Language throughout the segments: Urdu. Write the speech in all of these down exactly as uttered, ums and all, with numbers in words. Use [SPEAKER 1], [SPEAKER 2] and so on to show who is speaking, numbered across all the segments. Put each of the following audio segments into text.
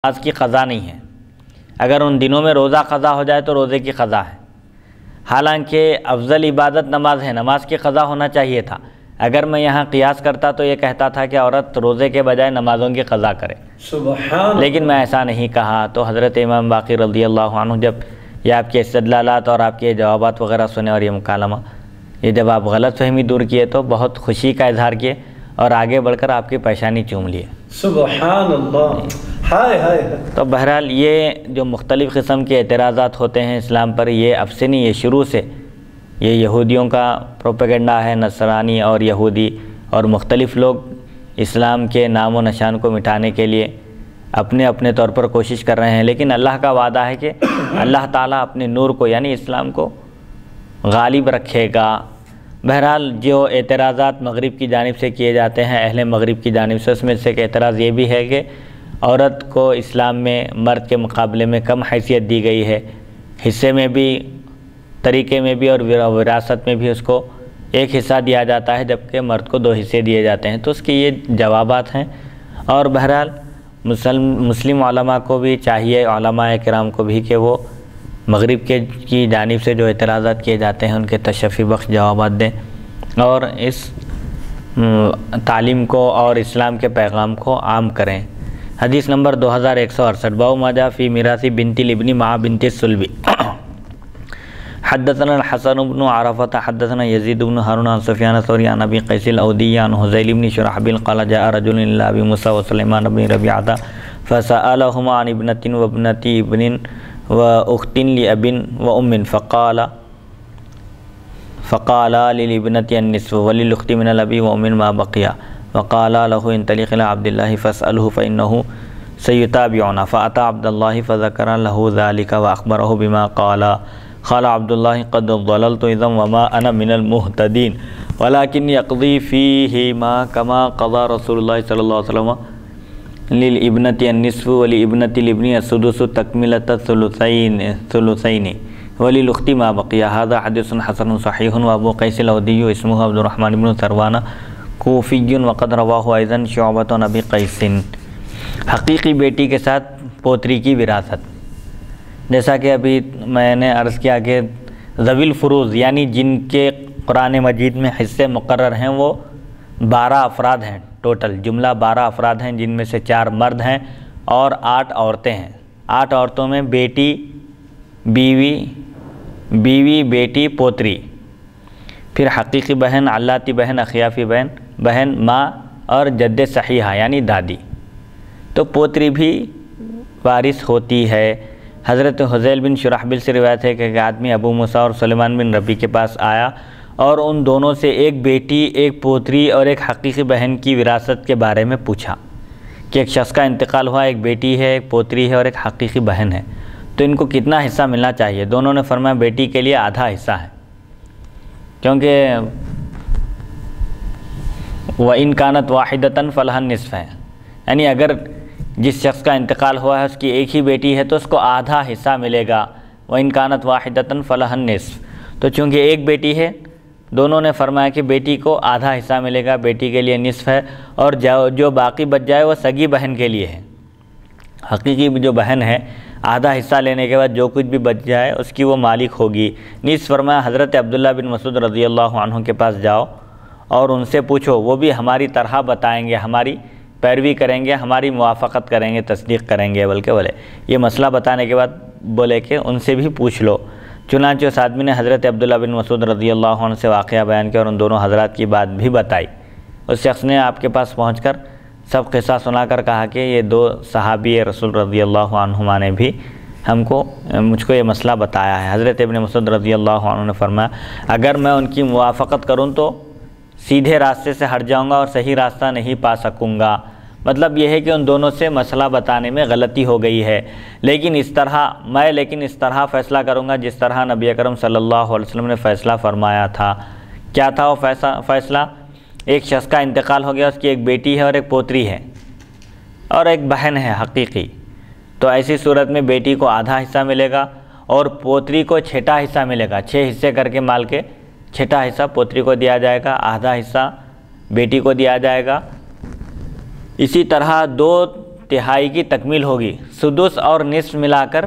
[SPEAKER 1] نماز کی قضا نہیں ہے۔ اگر ان دنوں میں روزہ قضا ہو جائے تو روزے کی قضا ہے، حالانکہ افضل عبادت نماز ہے، نماز کی قضا ہونا چاہیے تھا۔ اگر میں یہاں قیاس کرتا تو یہ کہتا تھا کہ عورت روزے کے بجائے نمازوں کی قضا کرے،
[SPEAKER 2] سبحان،
[SPEAKER 1] لیکن میں ایسا نہیں کہا۔ تو حضرت امام باقر رضی اللہ عنہ جب یہ آپ کے استدلالات اور آپ کے جوابات وغیرہ سنے اور یہ مکالمہ، یہ جب آپ غلط فہمی دور کیے تو بہت خوشی کا اظہار کیے اور آگے بڑھ کر آپ کی پیشانی چوم لیے۔
[SPEAKER 2] سبحان اللہ، ہائے ہائے۔
[SPEAKER 1] تو بہرحال یہ جو مختلف قسم کے اعتراضات ہوتے ہیں اسلام پر، یہ اب سے نہیں، یہ شروع سے یہ یہودیوں کا پروپیگنڈا ہے۔ نصرانی اور یہودی اور مختلف لوگ اسلام کے نام و نشان کو مٹانے کے لیے اپنے اپنے طور پر کوشش کر رہے ہیں، لیکن اللہ کا وعدہ ہے کہ اللہ تعالیٰ اپنے نور کو یعنی اسلام کو غالب رکھے گا۔ بہرحال جو اعتراضات مغرب کی جانب سے کیے جاتے ہیں، اہل مغرب کی جانب سے، اس میں سے ایک اعتراض یہ بھی ہے کہ عورت کو اسلام میں مرد کے مقابلے میں کم حیثیت دی گئی ہے، حصے میں بھی، طریقے میں بھی اور وراثت میں بھی اس کو ایک حصہ دیا جاتا ہے جبکہ مرد کو دو حصے دیے جاتے ہیں۔ تو اس کے یہ جوابات ہیں، اور بہرحال مسلم مسلم علماء کو بھی چاہیے، علماء کرام کو بھی، کہ وہ مغرب کے کی جانب سے جو اعتراضات کیے جاتے ہیں ان کے تشفی بخش جوابات دیں اور اس تعلیم کو اور اسلام کے پیغام کو عام کریں۔ حدیث نمبر دو ہزار ایک سو اڑسٹھ، باب ما جاء فی میراث بنت الابن مع بنت الصلب۔ حدثنا الحسن بن عرفة حدثنا يزيد بن هارون عن سفيان الثوري عن ابي قيس الاودي عن هذيل بن شرحبيل قال جاء رجل الى ابي موسى وسليمان بن ربيعة فسألهما عن ابنة وابنة ابن واخت لأب وام فقال فقال للابنة النصف وللأخت من الأب وام ما بقي وقال له انطلق إلى عبد الله فاسأله فإنه سيتابعنا فأتى عبد الله فذكر له ذلك وأخبره بما قال قال عبد الله قد ضللت إذا وما أنا من المهتدين ولكن يقضي فيهما كما قضى رسول الله صلى الله عليه وسلم للابنة النصف ولابنة الابن السدس تكملة الثلثين ثلثين وللأخت ما بقي۔ هذا حديث حسن صحيح۔ وأبو قيس الأودي اسمه عبد الرحمن بن ثروان کوفی وقد رواہ ایضا شعبۃ ابی قیس۔ حقیقی بیٹی کے ساتھ پوتری کی وراثت، جیسا کہ ابھی میں نے عرض کیا کہ ذوی الفروض یعنی جن کے قرآن مجید میں حصے مقرر ہیں وہ بارہ افراد ہیں، ٹوٹل جملہ بارہ افراد ہیں، جن میں سے چار مرد ہیں اور آٹھ عورتیں ہیں۔ آٹھ عورتوں میں بیٹی، بیوی بیوی بیٹی، پوتری، پھر حقیقی بہن، علاتی بہن، اخیافی بہن بہن ماں اور جد صحیحہ یعنی دادی۔ تو پوتری بھی وارث ہوتی ہے۔ حضرت حذیل بن شرحبیل سے روایت ہے کہ ایک آدمی ابو موسیٰ اور سلیمان بن ربی کے پاس آیا اور ان دونوں سے ایک بیٹی، ایک پوتری اور ایک حقیقی بہن کی وراثت کے بارے میں پوچھا کہ ایک شخص کا انتقال ہوا، ایک بیٹی ہے، ایک پوتری ہے اور ایک حقیقی بہن ہے، تو ان کو کتنا حصہ ملنا چاہیے؟ دونوں نے فرمایا بیٹی کے لیے آدھا حصہ ہے، کیونکہ وَإِن كَانَتْ وَاحِدَةً فَلَهَا النِّصْفُ ہے، یعنی اگر جس شخص کا انتقال ہوا ہے اس کی ایک ہی بیٹی ہے تو اس کو آدھا حصہ ملے گا۔ وَإِن كَانَتْ وَاحِدَةً فَلَهَا النِّصْفُ، تو چونکہ ایک بیٹی ہے دونوں نے فرمایا کہ بیٹی کو آدھا حصہ ملے گا، بیٹی کے لیے نصف ہے، اور جو باقی بچ جائے وہ سگی بہن کے لیے ہے۔ حقیقی جو بہن ہے آدھا حصہ لینے کے بعد جو کچھ بھی بچ جائے اس کی وہ مالک ہوگی۔ نیز فرمایا حضرت عبداللہ بن مسعود رضی اللہ عنہ کے پاس جاؤ اور ان سے پوچھو، وہ بھی ہماری طرح بتائیں گے، ہماری پیروی کریں گے، ہماری موافقت کریں گے، تصدیق کریں گے، بلکہ بولے یہ مسئلہ بتانے کے بعد بولے کہ ان سے بھی پوچھ لو۔ چنانچہ اس آدمی نے حضرت عبداللہ بن مسعود رضی اللہ عنہ سے واقعہ بیان کیا اور ان دونوں حضرات کی بات بھی بتائی۔ اس شخص نے آپ کے پاس پہنچ کر سب قصہ سنا کر کہا کہ یہ دو صحابی رسول رضی اللہ عنہما نے بھی ہم کو مجھ کو یہ مسئلہ بتایا ہے۔ حضرت ابن مسعود رضی اللہ عنہ نے فرمایا اگر میں ان کی موافقت کروں تو سیدھے راستے سے ہٹ جاؤں گا اور صحیح راستہ نہیں پا سکوں گا۔ مطلب یہ ہے کہ ان دونوں سے مسئلہ بتانے میں غلطی ہو گئی ہے، لیکن اس طرح میں لیکن اس طرح فیصلہ کروں گا جس طرح نبی اکرم صلی اللہ علیہ وسلم نے فیصلہ فرمایا تھا۔ کیا تھا وہ فیصلہ؟ ایک شخص کا انتقال ہو گیا، اس کی ایک بیٹی ہے اور ایک پوتری ہے اور ایک بہن ہے حقیقی، تو ایسی صورت میں بیٹی کو آدھا حصہ ملے گا اور پوتری کو چھٹا حصہ ملے گا۔ چھ حصے کر کے مال کے چھٹا حصہ پوتری کو دیا جائے گا، آدھا حصہ بیٹی کو دیا جائے گا۔ اسی طرح دو تہائی کی تکمیل ہوگی، سدس اور نصف ملا کر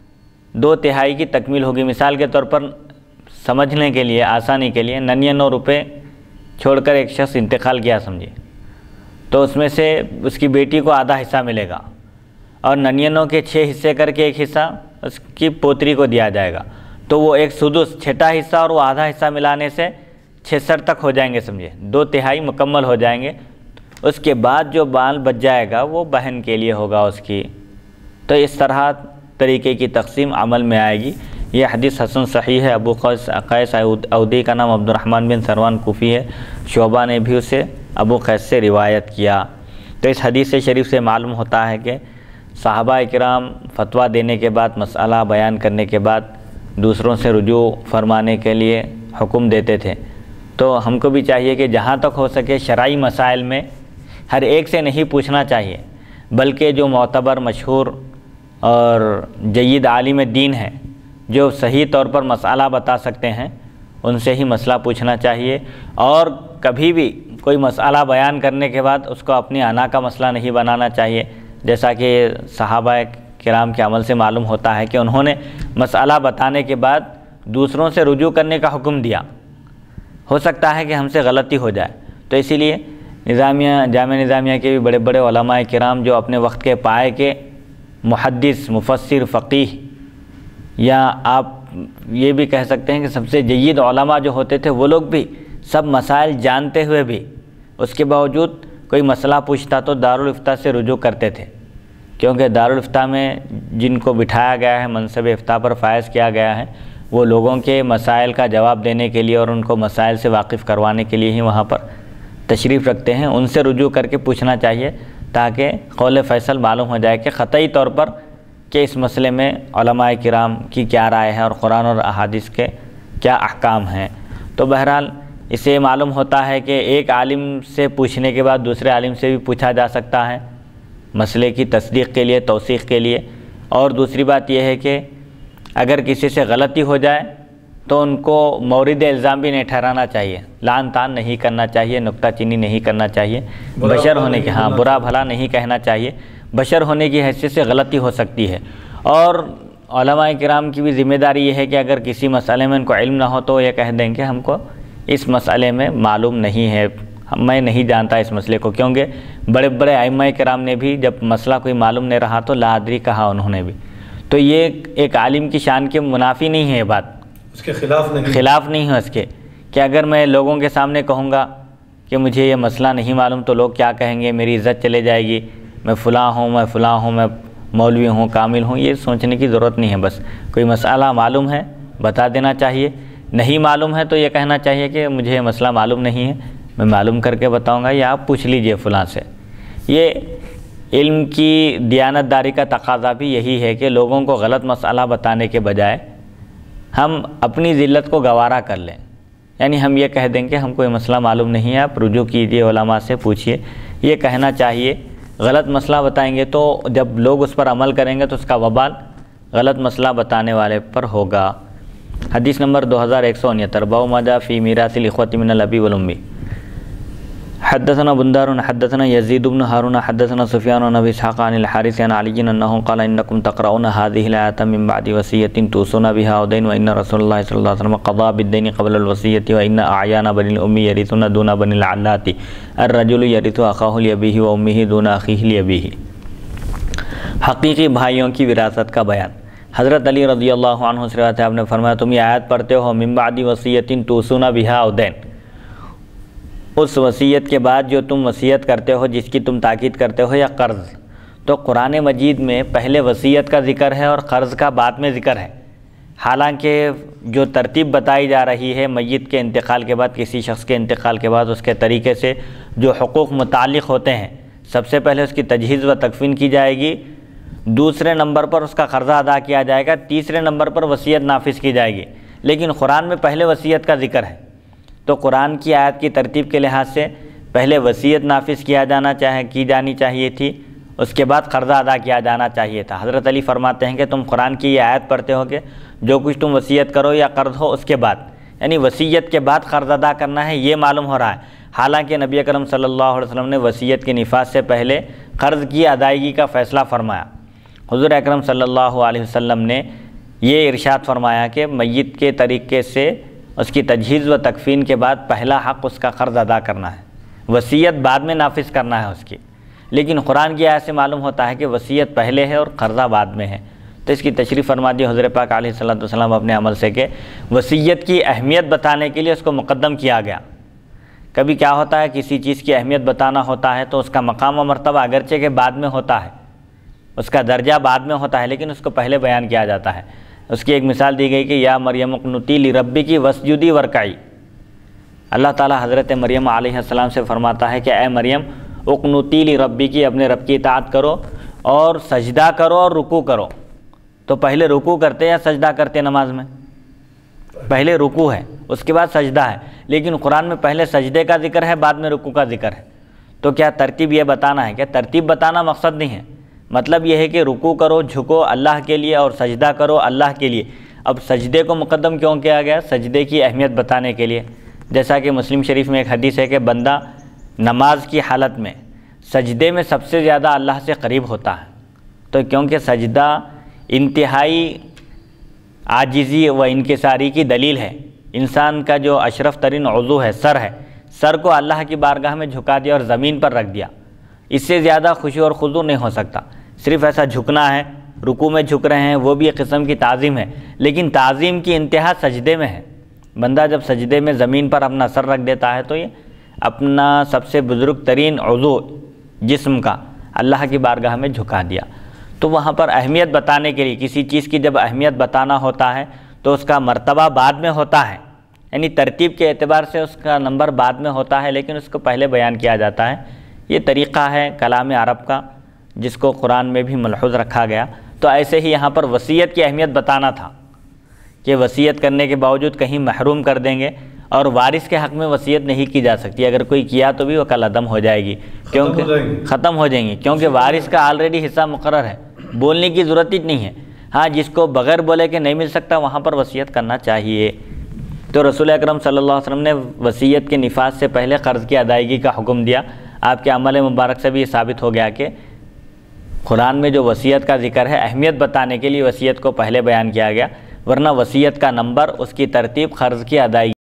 [SPEAKER 1] دو تہائی کی تکمیل ہوگی۔ مثال کے طور پر سمجھنے کے لیے، آسانی کے لیے، ننانوے روپے چھوڑ کر ایک شخص انتقال کیا سمجھے، تو اس میں سے اس کی بیٹی کو آدھا حصہ ملے گا، اور ننانوے کے چھ حصے کر کے ایک حصہ اس کی پوتری کو دیا جائے گا، تو وہ ایک سدس چھٹا حصہ اور وہ آدھا حصہ ملانے سے چھسٹھ تک ہو جائیں گے سمجھے، دو تہائی مکمل ہو جائیں گے۔ اس کے بعد جو مال بچ جائے گا وہ بہن کے لیے ہوگا اس کی۔ تو اس طرح طریقے کی تقسیم عمل میں آئے گی۔ یہ حدیث حسن صحیح ہے۔ ابو قیس قیس اودی کا نام عبد الرحمن بن سروان کوفی ہے، شعبہ نے بھی اسے ابو قیس سے روایت کیا۔ تو اس حدیث شریف سے معلوم ہوتا ہے کہ صحابہ کرام فتویٰ دینے کے بعد، مسئلہ بیان کرنے کے بعد دوسروں سے رجوع فرمانے کے لیے حکم دیتے تھے۔ تو ہم کو بھی چاہیے کہ جہاں تک ہو سکے شرعی مسائل میں ہر ایک سے نہیں پوچھنا چاہیے، بلکہ جو معتبر، مشہور اور جید عالم دین ہے، جو صحیح طور پر مسئلہ بتا سکتے ہیں، ان سے ہی مسئلہ پوچھنا چاہیے۔ اور کبھی بھی کوئی مسئلہ بیان کرنے کے بعد اس کو اپنی انا کا مسئلہ نہیں بنانا چاہیے، جیسا کہ صحابہ کرام کے عمل سے معلوم ہوتا ہے کہ انہوں نے مسئلہ بتانے کے بعد دوسروں سے رجوع کرنے کا حکم دیا۔ ہو سکتا ہے کہ ہم سے غلطی ہو جائے، تو اسی لیے نظامیہ جامعہ نظامیہ کے بھی بڑے بڑے علماء کرام جو اپنے وقت کے پائے کے محدث، مفسر، فقیہ، یا آپ یہ بھی کہہ سکتے ہیں کہ سب سے جید علماء جو ہوتے تھے، وہ لوگ بھی سب مسائل جانتے ہوئے بھی اس کے باوجود کوئی مسئلہ پوچھتا تو دارالافتاء سے رجوع کرتے تھے، کیونکہ دارالافتاء میں جن کو بٹھایا گیا ہے، منصب افتاء پر فائز کیا گیا ہے، وہ لوگوں کے مسائل کا جواب دینے کے لیے اور ان کو مسائل سے واقف کروانے کے لیے ہی وہاں پر تشریف رکھتے ہیں۔ ان سے رجوع کر کے پوچھنا چاہیے تاکہ قول فیصل معلوم ہو جائے کہ قطعی طور پر کہ اس مسئلے میں علماء کرام کی کیا رائے ہے اور قرآن اور احادیث کے کیا احکام ہیں۔ تو بہرحال اس سے معلوم ہوتا ہے کہ ایک عالم سے پوچھنے کے بعد دوسرے عالم سے بھی پوچھا جا سکتا ہے مسئلے کی تصدیق کے لیے، توثیق کے لیے۔ اور دوسری بات یہ ہے کہ اگر کسی سے غلطی ہو جائے تو ان کو مورد الزام بھی نہیں ٹھہرانا چاہیے، لعن طعن نہیں کرنا چاہیے، نکتہ چینی نہیں کرنا چاہیے، بشر ہونے کے ہاں برا بھلا نہیں کہنا چاہیے، بشر ہونے کی حیثیت سے غلطی ہو سکتی ہے۔ اور علماء کرام کی بھی ذمہ داری یہ ہے کہ اگر کسی مسئلے میں ان کو علم نہ ہو تو یہ کہہ دیں کہ ہم کو اس مسئلے میں معلوم نہیں ہے، میں نہیں جانتا اس مسئلے کو، کیونکہ بڑے بڑے ائمہ کرام نے بھی جب مسئلہ کوئی معلوم نہیں رہا تو لا ادری کہا انہوں نے بھی۔ تو یہ ایک عالم کی شان کے منافی نہیں ہے، یہ بات
[SPEAKER 2] اس کے خلاف نہیں
[SPEAKER 1] خلاف نہیں ہے اس کے، کہ اگر میں لوگوں کے سامنے کہوں گا کہ مجھے یہ مسئلہ نہیں معلوم تو لوگ کیا کہیں گے، میری عزت چلے جائے گی، میں فلاں ہوں، میں فلاں ہوں، میں مولوی ہوں، کامل ہوں۔ یہ سوچنے کی ضرورت نہیں ہے، بس کوئی مسئلہ معلوم ہے بتا دینا چاہیے، نہیں معلوم ہے تو یہ کہنا چاہیے کہ مجھے یہ مسئلہ معلوم نہیں ہے، میں معلوم کر کے بتاؤں گا، یا آپ پوچھ لیجئے فلاں سے۔ یہ علم کی دیانت داری کا تقاضا بھی یہی ہے کہ لوگوں کو غلط مسئلہ بتانے کے بجائے ہم اپنی ذلت کو گوارا کر لیں، یعنی ہم یہ کہہ دیں کہ ہم کو یہ مسئلہ معلوم نہیں ہے، آپ رجوع کیجئے، علماء سے پوچھئے، یہ کہنا چاہیے۔ غلط مسئلہ بتائیں گے تو جب لوگ اس پر عمل کریں گے تو اس کا وبال غلط مسئلہ بتانے والے پر ہوگا۔ حدیث نمبر دو ہزار ایک سو انہتر، باب ما جاء فی میراث الاخوۃ من الابی والام۔ حدثنا بندار حدثنا یزید بن ہارون حدثنا سفیان عن ابی اسحاق عن الحارث عن علی انه قال انکم تقرؤون هذه الآیۃ من بعد وصیۃ توصون بها او دین وان رسول اللہ صلی اللہ علیہ وسلم قضى بالدین قبل الوصیۃ وان اعیان بنی الام یرثون دون بنی العلات الرجل یرث اخاه لابیہ وامہ دون اخیہ لابیہ۔ حقیقی بھائیوں کی وراثت کا بیان۔ حضرت علی رضی اللہ عنہ سے روایت ہے، آپ نے فرمایا تم یہ آیت پڑھتے ہو من بعد وصیۃ توصون بها او دین، اس وصیت کے بعد جو تم وصیت کرتے ہو، جس کی تم تاکید کرتے ہو، یا قرض۔ تو قرآن مجید میں پہلے وصیت کا ذکر ہے اور قرض کا بعد میں ذکر ہے، حالانکہ جو ترتیب بتائی جا رہی ہے میت کے انتقال کے بعد، کسی شخص کے انتقال کے بعد اس کے طریقے سے جو حقوق متعلق ہوتے ہیں، سب سے پہلے اس کی تجہیز و تکفین کی جائے گی، دوسرے نمبر پر اس کا قرضہ ادا کیا جائے گا، تیسرے نمبر پر وصیت نافذ کی جائے گی۔ لیکن قرآن میں پہلے وصیت کا ذکر ہے، تو قرآن کی آیت کی ترتیب کے لحاظ سے پہلے وصیت نافذ کیا جانا چاہے کی جانی چاہیے تھی، اس کے بعد قرضہ ادا کیا جانا چاہیے تھا۔ حضرت علی فرماتے ہیں کہ تم قرآن کی یہ آیت پڑھتے ہو کہ جو کچھ تم وصیت کرو یا قرض ہو اس کے بعد، یعنی وصیت کے بعد قرض ادا کرنا ہے، یہ معلوم ہو رہا ہے، حالانکہ نبی اکرم صلی اللہ علیہ وسلم نے وصیت کے نفاذ سے پہلے قرض کی ادائیگی کا فیصلہ فرمایا۔ حضور اکرم صلی اللہ علیہ وسلم نے یہ ارشاد فرمایا کہ میت کے طریقے سے اس کی تجہیز و تکفین کے بعد پہلا حق اس کا قرض ادا کرنا ہے، وصیت بعد میں نافذ کرنا ہے اس کی۔ لیکن قرآن کی آیت سے معلوم ہوتا ہے کہ وصیت پہلے ہے اور قرضہ بعد میں ہے، تو اس کی تشریح فرما دی حضور پاک علیہ الصلوۃ والسلام اپنے عمل سے کہ وصیت کی اہمیت بتانے کے لیے اس کو مقدم کیا گیا۔ کبھی کیا ہوتا ہے، کسی چیز کی اہمیت بتانا ہوتا ہے تو اس کا مقام و مرتبہ اگرچہ کہ بعد میں ہوتا ہے، اس کا درجہ بعد میں ہوتا ہے، لیکن اس کو پہلے بیان کیا جاتا ہے۔ اس کی ایک مثال دی گئی کہ یا مریم اقنتی لربکی واسجدی وارکعی۔ اللہ تعالیٰ حضرت مریم علیہ السلام سے فرماتا ہے کہ اے مریم اقنتی لربکی، اپنے رب کی اطاعت کرو اور سجدہ کرو اور رکوع کرو۔ تو پہلے رکوع کرتے یا سجدہ کرتے نماز میں؟ پہلے رکوع ہے، اس کے بعد سجدہ ہے، لیکن قرآن میں پہلے سجدے کا ذکر ہے، بعد میں رکوع کا ذکر ہے۔ تو کیا ترتیب یہ بتانا ہے؟ کہ ترتیب بتانا مقصد نہیں ہے، مطلب یہ ہے کہ رکوع کرو، جھکو اللہ کے لیے اور سجدہ کرو اللہ کے لیے۔ اب سجدے کو مقدم کیوں کیا گیا؟ سجدے کی اہمیت بتانے کے لیے۔ جیسا کہ مسلم شریف میں ایک حدیث ہے کہ بندہ نماز کی حالت میں سجدے میں سب سے زیادہ اللہ سے قریب ہوتا ہے، تو کیونکہ سجدہ انتہائی عاجزی و انکساری کی دلیل ہے۔ انسان کا جو اشرف ترین عضو ہے، سر ہے، سر کو اللہ کی بارگاہ میں جھکا دیا اور زمین پر رکھ دیا، اس سے زیادہ خوشی اور خضوع نہیں ہو سکتا۔ صرف ایسا جھکنا ہے، رکوع میں جھک رہے ہیں، وہ بھی ایک قسم کی تعظیم ہے، لیکن تعظیم کی انتہا سجدے میں ہے۔ بندہ جب سجدے میں زمین پر اپنا سر رکھ دیتا ہے تو یہ اپنا سب سے بزرگ ترین عضو جسم کا اللہ کی بارگاہ میں جھکا دیا۔ تو وہاں پر اہمیت بتانے کے لیے، کسی چیز کی جب اہمیت بتانا ہوتا ہے تو اس کا مرتبہ بعد میں ہوتا ہے، یعنی ترتیب کے اعتبار سے اس کا نمبر بعد میں ہوتا ہے، لیکن اس کو پہلے بیان کیا جاتا ہے۔ یہ طریقہ ہے کلام عرب کا جس کو قرآن میں بھی ملحوظ رکھا گیا۔ تو ایسے ہی یہاں پر وصیت کی اہمیت بتانا تھا کہ وصیت کرنے کے باوجود کہیں محروم کر دیں گے اور وارث کے حق میں وصیت نہیں کی جا سکتی، اگر کوئی کیا تو بھی وہ کل عدم ہو جائے گی، کیونکہ ختم ہو جائیں گی، کیونکہ وارث کا آلریڈی حصہ مقرر ہے، بولنے کی ضرورت ہی نہیں ہے۔ ہاں جس کو بغیر بولے کہ نہیں مل سکتا وہاں پر وصیت کرنا چاہیے۔ تو رسول اکرم صلی اللہ علیہ وسلم نے وصیت کے نفاذ سے پہلے قرض کی ادائیگی کا حکم دیا۔ آپ کے عمل مبارک سے بھی یہ ثابت ہو گیا کہ قرآن میں جو وصیت کا ذکر ہے اہمیت بتانے کے لیے وصیت کو پہلے بیان کیا گیا، ورنہ وصیت کا نمبر، اس کی ترتیب قرض کی ادائیگی